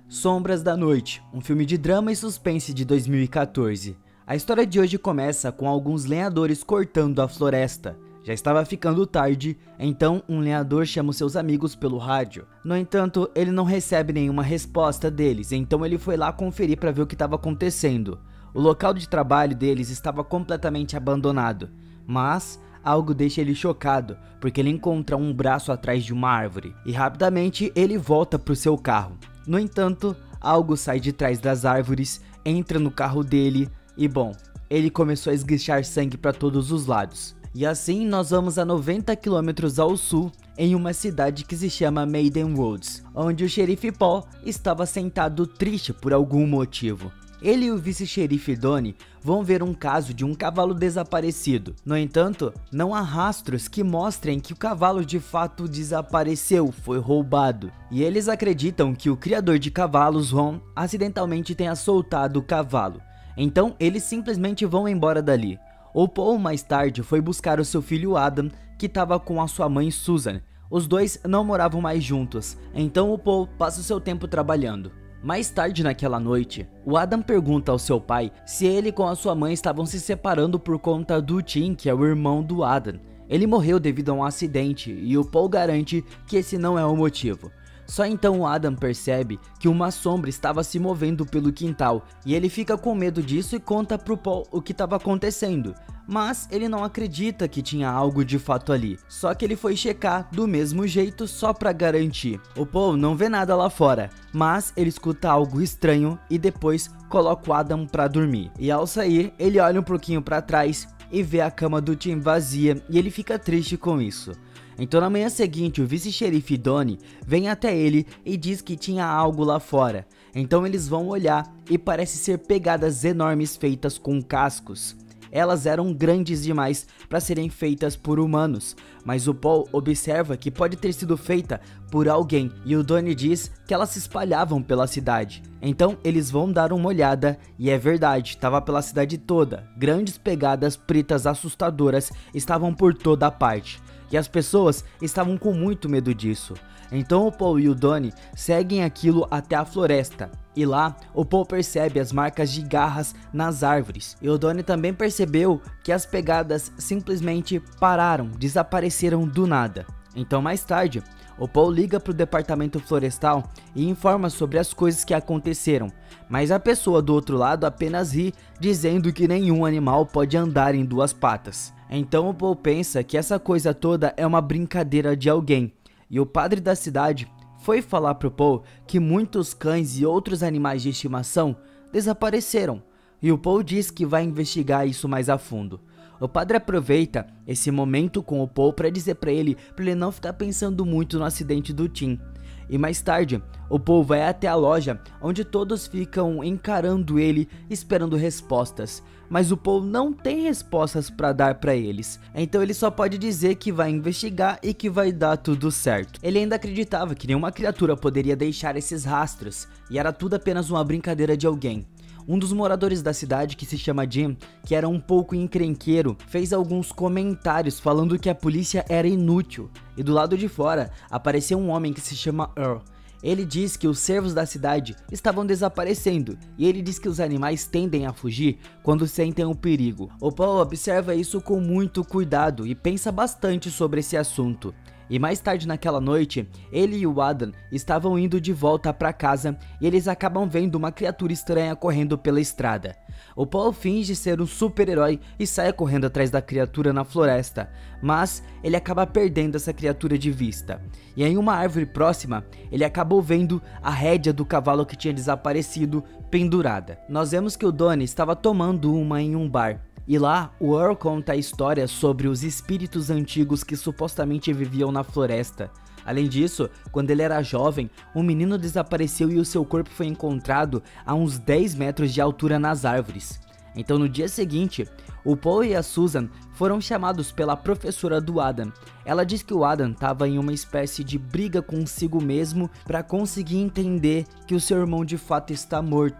Sombras da Noite, um filme de drama e suspense de 2014. A história de hoje começa com alguns lenhadores cortando a floresta. Já estava ficando tarde, então um lenhador chama os seus amigos pelo rádio. No entanto, ele não recebe nenhuma resposta deles, então ele foi lá conferir para ver o que estava acontecendo. O local de trabalho deles estava completamente abandonado, mas algo deixa ele chocado, porque ele encontra um braço atrás de uma árvore, e rapidamente ele volta para o seu carro. No entanto, algo sai de trás das árvores, entra no carro dele e bom, ele começou a esguichar sangue para todos os lados. E assim nós vamos a 90 km ao sul, em uma cidade que se chama Maiden Woods, onde o xerife Paul estava sentado triste por algum motivo. Ele e o vice-xerife Donnie vão ver um caso de um cavalo desaparecido. No entanto, não há rastros que mostrem que o cavalo de fato desapareceu, foi roubado. E eles acreditam que o criador de cavalos, Ron, acidentalmente tenha soltado o cavalo. Então eles simplesmente vão embora dali. O Paul mais tarde foi buscar o seu filho Adam, que estava com a sua mãe Susan. Os dois não moravam mais juntos, então o Paul passa o seu tempo trabalhando. Mais tarde naquela noite, o Adam pergunta ao seu pai se ele com a sua mãe estavam se separando por conta do Tim, que é o irmão do Adam. Ele morreu devido a um acidente e o Paul garante que esse não é o motivo. Só então o Adam percebe que uma sombra estava se movendo pelo quintal e ele fica com medo disso e conta pro Paul o que estava acontecendo. Mas ele não acredita que tinha algo de fato ali, só que ele foi checar do mesmo jeito só pra garantir. O Paul não vê nada lá fora, mas ele escuta algo estranho e depois coloca o Adam pra dormir. E ao sair, ele olha um pouquinho pra trás e vê a cama do Tim vazia e ele fica triste com isso. Então na manhã seguinte o vice-xerife Donnie vem até ele e diz que tinha algo lá fora. Então eles vão olhar e parece ser pegadas enormes feitas com cascos. Elas eram grandes demais para serem feitas por humanos, mas o Paul observa que pode ter sido feita por alguém e o Donnie diz que elas se espalhavam pela cidade. Então eles vão dar uma olhada e é verdade, estava pela cidade toda. Grandes pegadas pretas assustadoras estavam por toda a parte. E as pessoas estavam com muito medo disso. Então o Paul e o Donnie seguem aquilo até a floresta. E lá, o Paul percebe as marcas de garras nas árvores. E o Donnie também percebeu que as pegadas simplesmente pararam, desapareceram do nada. Então mais tarde, o Paul liga para o departamento florestal e informa sobre as coisas que aconteceram. Mas a pessoa do outro lado apenas ri, dizendo que nenhum animal pode andar em duas patas. Então o Paul pensa que essa coisa toda é uma brincadeira de alguém. E o padre da cidade foi falar pro Paul que muitos cães e outros animais de estimação desapareceram. E o Paul diz que vai investigar isso mais a fundo. O padre aproveita esse momento com o Paul para dizer para ele não ficar pensando muito no acidente do Tim. E mais tarde, o Paul vai até a loja, onde todos ficam encarando ele, esperando respostas. Mas o Paul não tem respostas para dar para eles, então ele só pode dizer que vai investigar e que vai dar tudo certo. Ele ainda acreditava que nenhuma criatura poderia deixar esses rastros, e era tudo apenas uma brincadeira de alguém. Um dos moradores da cidade, que se chama Jim, que era um pouco encrenqueiro, fez alguns comentários falando que a polícia era inútil. E do lado de fora, apareceu um homem que se chama Earl. Ele diz que os cervos da cidade estavam desaparecendo, e ele diz que os animais tendem a fugir quando sentem o perigo. O Paul observa isso com muito cuidado e pensa bastante sobre esse assunto. E mais tarde naquela noite, ele e o Adam estavam indo de volta para casa e eles acabam vendo uma criatura estranha correndo pela estrada. O Paul finge ser um super-herói e sai correndo atrás da criatura na floresta, mas ele acaba perdendo essa criatura de vista. E em uma árvore próxima, ele acabou vendo a rédea do cavalo que tinha desaparecido pendurada. Nós vemos que o Donnie estava tomando uma em um bar. E lá, o Earl conta a história sobre os espíritos antigos que supostamente viviam na floresta. Além disso, quando ele era jovem, um menino desapareceu e o seu corpo foi encontrado a uns 10 metros de altura nas árvores. Então no dia seguinte, o Paul e a Susan foram chamados pela professora do Adam. Ela diz que o Adam estava em uma espécie de briga consigo mesmo para conseguir entender que o seu irmão de fato está morto.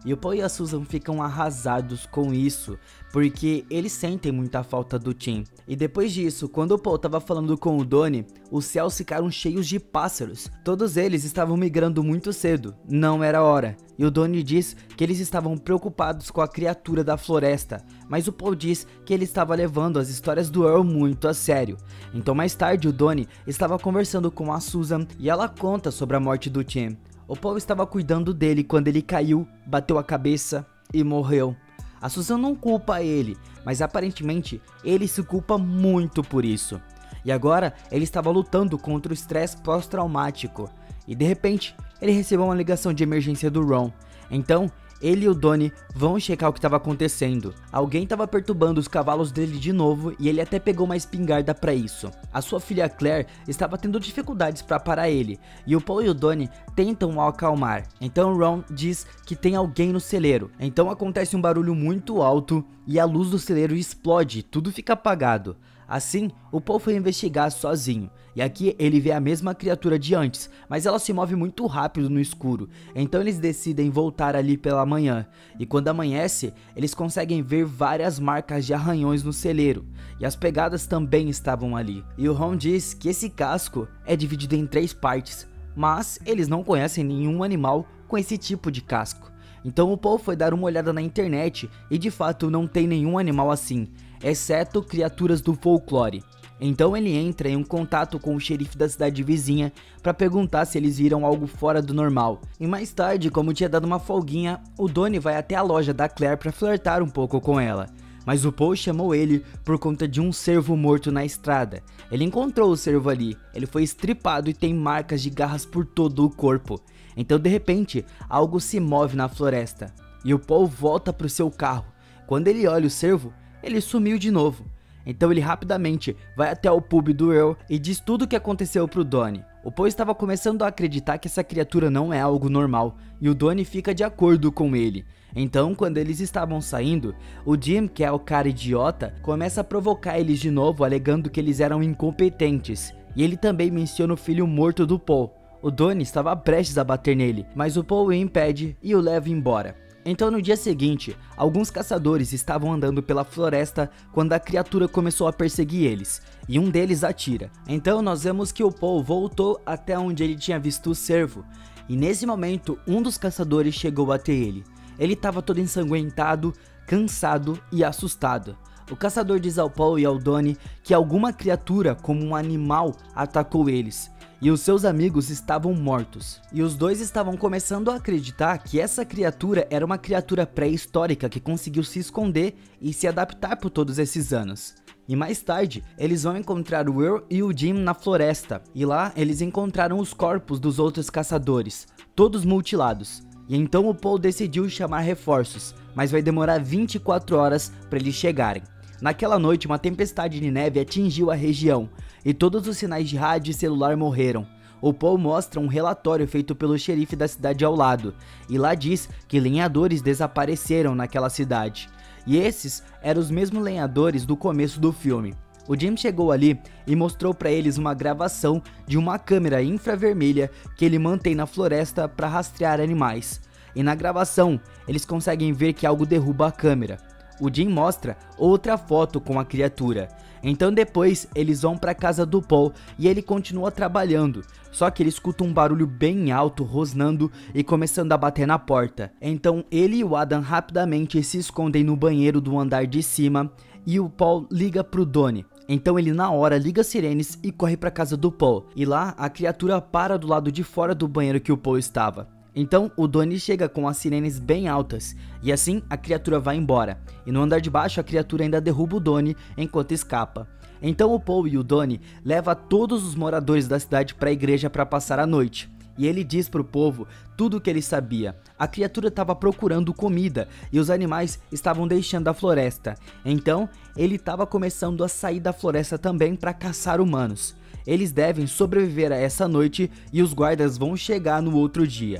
E o Paul e a Susan ficam arrasados com isso, porque eles sentem muita falta do Tim. E depois disso, quando o Paul estava falando com o Donnie, os céus ficaram cheios de pássaros. Todos eles estavam migrando muito cedo, não era hora. E o Donnie diz que eles estavam preocupados com a criatura da floresta, mas o Paul diz que ele estava levando as histórias do Earl muito a sério. Então mais tarde o Donnie estava conversando com a Susan e ela conta sobre a morte do Tim. O Paul estava cuidando dele quando ele caiu, bateu a cabeça e morreu. A Susan não culpa ele, mas aparentemente ele se culpa muito por isso. E agora ele estava lutando contra o estresse pós-traumático. E de repente ele recebeu uma ligação de emergência do Ron. Então ele e o Donnie vão checar o que estava acontecendo. Alguém estava perturbando os cavalos dele de novo e ele até pegou uma espingarda para isso. A sua filha Claire estava tendo dificuldades para parar ele e o Paul e o Donnie tentam o acalmar. Então o Ron diz que tem alguém no celeiro. Então acontece um barulho muito alto e a luz do celeiro explode, tudo fica apagado. Assim, o Paul foi investigar sozinho, e aqui ele vê a mesma criatura de antes, mas ela se move muito rápido no escuro, então eles decidem voltar ali pela manhã, e quando amanhece, eles conseguem ver várias marcas de arranhões no celeiro, e as pegadas também estavam ali. E o Ron diz que esse casco é dividido em 3 partes, mas eles não conhecem nenhum animal com esse tipo de casco. Então o Paul foi dar uma olhada na internet e de fato não tem nenhum animal assim, exceto criaturas do folclore. Então ele entra em um contato com o xerife da cidade vizinha para perguntar se eles viram algo fora do normal. E mais tarde, como tinha dado uma folguinha, o Donnie vai até a loja da Claire para flertar um pouco com ela. Mas o Paul chamou ele por conta de um cervo morto na estrada. Ele encontrou o cervo ali, ele foi estripado e tem marcas de garras por todo o corpo. Então de repente, algo se move na floresta. E o Paul volta para o seu carro. Quando ele olha o cervo, ele sumiu de novo. Então ele rapidamente vai até o pub do Earl e diz tudo o que aconteceu pro Donnie. O Paul estava começando a acreditar que essa criatura não é algo normal, e o Donnie fica de acordo com ele. Então, quando eles estavam saindo, o Jim, que é o cara idiota, começa a provocar eles de novo, alegando que eles eram incompetentes. E ele também menciona o filho morto do Paul. O Donnie estava prestes a bater nele, mas o Paul o impede e o leva embora. Então no dia seguinte, alguns caçadores estavam andando pela floresta quando a criatura começou a perseguir eles, e um deles atira. Então nós vemos que o Paul voltou até onde ele tinha visto o cervo, e nesse momento um dos caçadores chegou até ele. Ele estava todo ensanguentado, cansado e assustado. O caçador diz ao Paul e ao Donnie que alguma criatura, como um animal, atacou eles. E os seus amigos estavam mortos. E os dois estavam começando a acreditar que essa criatura era uma criatura pré-histórica que conseguiu se esconder e se adaptar por todos esses anos. E mais tarde, eles vão encontrar o Earl e o Jim na floresta. E lá, eles encontraram os corpos dos outros caçadores, todos mutilados. E então o Paul decidiu chamar reforços, mas vai demorar 24 horas para eles chegarem. Naquela noite, uma tempestade de neve atingiu a região, e todos os sinais de rádio e celular morreram. O Paul mostra um relatório feito pelo xerife da cidade ao lado, e lá diz que lenhadores desapareceram naquela cidade. E esses eram os mesmos lenhadores do começo do filme. O Jim chegou ali e mostrou para eles uma gravação de uma câmera infravermelha que ele mantém na floresta para rastrear animais. E na gravação, eles conseguem ver que algo derruba a câmera. O Jim mostra outra foto com a criatura. Então depois eles vão para casa do Paul e ele continua trabalhando. Só que ele escuta um barulho bem alto rosnando e começando a bater na porta. Então ele e o Adam rapidamente se escondem no banheiro do andar de cima e o Paul liga pro Donnie. Então ele na hora liga as sirenes e corre para casa do Paul. E lá a criatura para do lado de fora do banheiro que o Paul estava. Então o Donnie chega com as sirenes bem altas, e assim a criatura vai embora, e no andar de baixo a criatura ainda derruba o Donnie enquanto escapa. Então o Paul e o Donnie levam todos os moradores da cidade para a igreja para passar a noite, e ele diz pro povo tudo o que ele sabia. A criatura estava procurando comida, e os animais estavam deixando a floresta, então ele estava começando a sair da floresta também para caçar humanos. Eles devem sobreviver a essa noite e os guardas vão chegar no outro dia.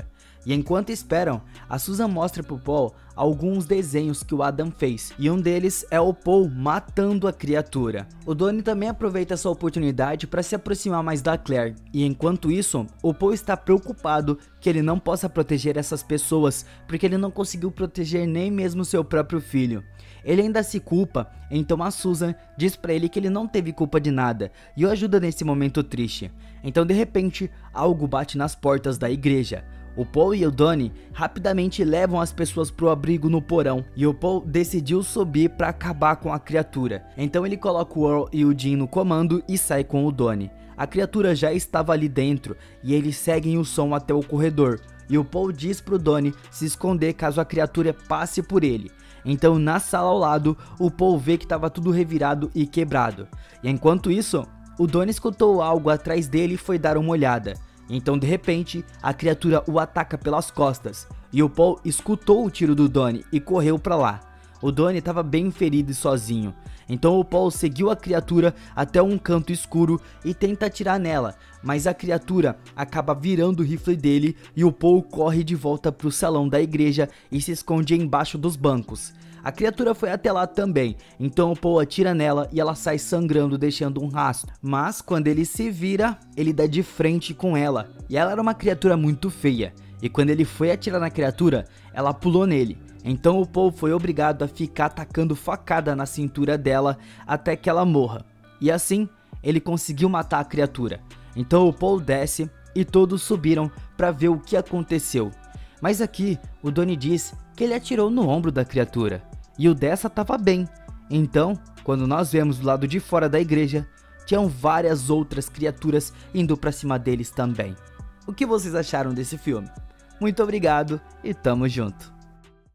E enquanto esperam, a Susan mostra pro Paul alguns desenhos que o Adam fez, e um deles é o Paul matando a criatura. O Donnie também aproveita essa oportunidade para se aproximar mais da Claire, e enquanto isso, o Paul está preocupado que ele não possa proteger essas pessoas, porque ele não conseguiu proteger nem mesmo seu próprio filho. Ele ainda se culpa, então a Susan diz pra ele que ele não teve culpa de nada, e o ajuda nesse momento triste. Então de repente, algo bate nas portas da igreja. O Paul e o Donnie rapidamente levam as pessoas pro abrigo no porão, e o Paul decidiu subir para acabar com a criatura. Então ele coloca o Earl e o Jim no comando e sai com o Donnie. A criatura já estava ali dentro e eles seguem o som até o corredor, e o Paul diz pro Donnie se esconder caso a criatura passe por ele. Então na sala ao lado, o Paul vê que estava tudo revirado e quebrado, e enquanto isso, o Donnie escutou algo atrás dele e foi dar uma olhada. Então de repente, a criatura o ataca pelas costas, e o Paul escutou o tiro do Donnie e correu pra lá. O Donnie estava bem ferido e sozinho, então o Paul seguiu a criatura até um canto escuro e tenta atirar nela, mas a criatura acaba virando o rifle dele e o Paul corre de volta pro salão da igreja e se esconde embaixo dos bancos. A criatura foi até lá também, então o Paul atira nela e ela sai sangrando, deixando um rastro. Mas quando ele se vira, ele dá de frente com ela, e ela era uma criatura muito feia, e quando ele foi atirar na criatura, ela pulou nele. Então o Paul foi obrigado a ficar atacando facada na cintura dela até que ela morra, e assim ele conseguiu matar a criatura. Então o Paul desce e todos subiram para ver o que aconteceu. Mas aqui o Donnie diz que ele atirou no ombro da criatura, e o dessa tava bem. Então, quando nós vemos do lado de fora da igreja, tinham várias outras criaturas indo pra cima deles também. O que vocês acharam desse filme? Muito obrigado e tamo junto!